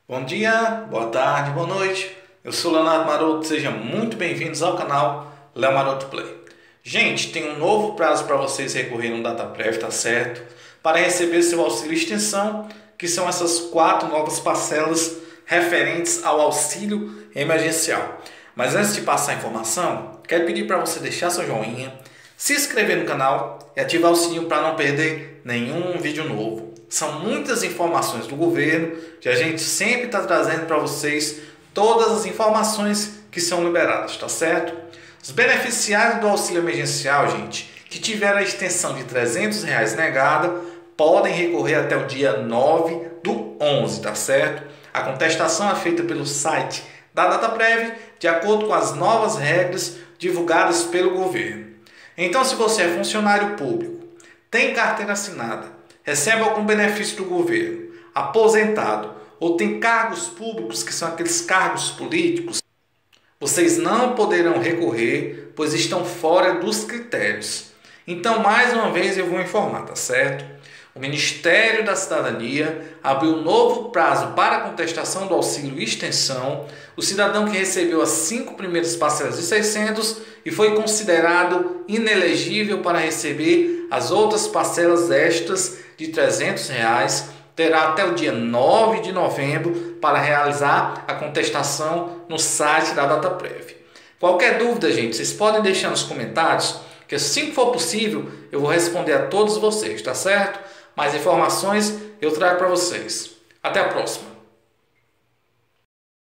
Bom dia, boa tarde, boa noite. Eu sou Leonardo Maroto, sejam muito bem-vindos ao canal Léo Maroto Play. Gente, tem um novo prazo para vocês recorrerem no DataPrev, tá certo? Para receber seu auxílio extensão, que são essas 4 novas parcelas referentes ao auxílio emergencial. Mas antes de passar a informação, quero pedir para você deixar seu joinha, se inscrever no canal e ativar o sininho para não perder nenhum vídeo novo. São muitas informações do governo que a gente sempre está trazendo para vocês todas as informações que são liberadas, tá certo? Os beneficiários do auxílio emergencial, gente, que tiveram a extensão de R$ 300 negada, podem recorrer até o dia 9/11, tá certo? A contestação é feita pelo site da DataPrev, de acordo com as novas regras divulgadas pelo governo. Então, se você é funcionário público, tem carteira assinada, recebe algum benefício do governo, aposentado ou tem cargos públicos, que são aqueles cargos políticos, vocês não poderão recorrer, pois estão fora dos critérios. Então, mais uma vez eu vou informar, tá certo? O Ministério da Cidadania abriu um novo prazo para a contestação do auxílio extensão. O cidadão que recebeu as 5 primeiras parcelas de 600 e foi considerado inelegível para receber as outras parcelas extras de R$ 300, terá até o dia 9 de novembro para realizar a contestação no site da DataPrev. Qualquer dúvida, gente, vocês podem deixar nos comentários, que assim que for possível eu vou responder a todos vocês, tá certo? Mais informações eu trago para vocês. Até a próxima!